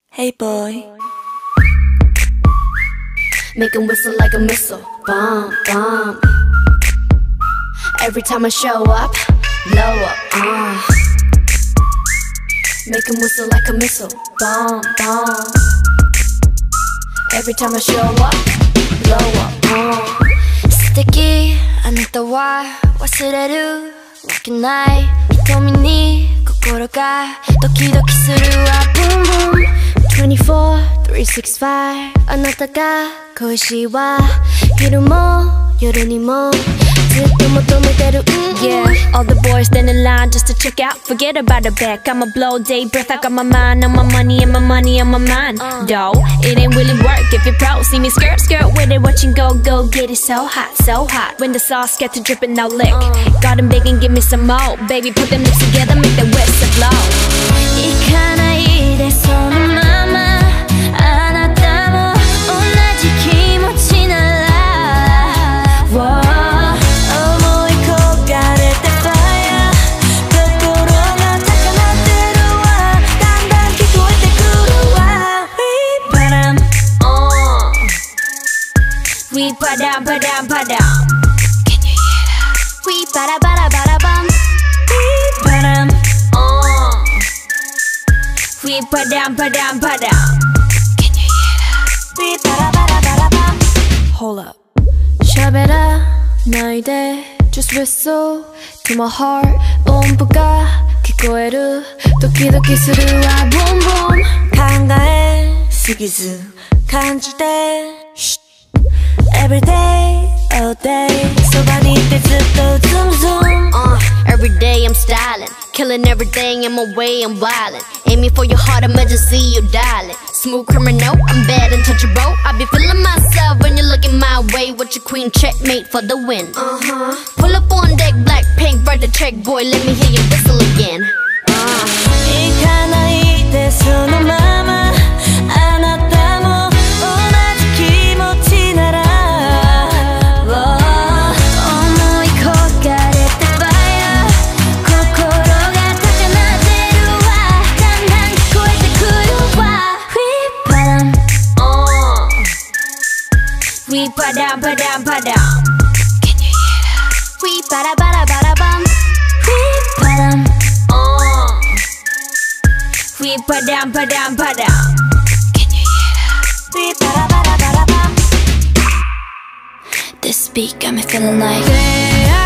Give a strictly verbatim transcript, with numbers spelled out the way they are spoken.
Hey boy. Make 'em whistle like a missile, bomb, bomb. Every time I show up, blow up, uh. Make 'em whistle like a missile, bomb, bomb. Every time I show up, blow up, uh. Sticky, あなたは忘れるわけない。瞳に心がドキドキするわ、boom boom。にじゅうよん、さんびゃくろくじゅうごあなたが恋しいわ。昼も夜にもずっと求めてる、mm -mm. Yeah, all the boys stand in line just to check out. Forget about the back, I'ma blow day breath. I got my mind on my money and my money on my mind. uh. Though, it ain't really work if you're pro. See me skirt, skirt with it, watching go, go get it so hot, so hot. When the sauce gets to dripping, now lick. uh. Got them begging, give me some more. Baby, put them lips together, make the whistle blow. 行かないでそのままWe padam padam padam. Can you hear that? We bada bada bada bum. We padam. Oh. We padam padam padam. Can you hear that? We bada bada bada bum. Hold up. Shabera naide. Just whistle to my heart. 온부가聞こえる. 도키 도키するわ. Boom boom. 考えすぎず感じて. Every day, all day. So I need this little zoom zoom. Uh, every day I'm styling, killing everything in my way. I'm wildin', aiming for your heart. I'ma just see you darling. Smooth criminal, I'm bad and touchable. I be feeling myself when you're looking my way. With your queen checkmate for the win. Uh huh. Pull up on deck, Blackpink, write the check, boy. Let me hear you whistle again. Uh. 行かないでそのままあなたも同じ気持ちなら。We padam padam padam. Can you hear that? We bada bada bada bum. We padam. Oh. We padam padam padam. Can you hear that? We bada bada bada bum. This beat got me feeling like.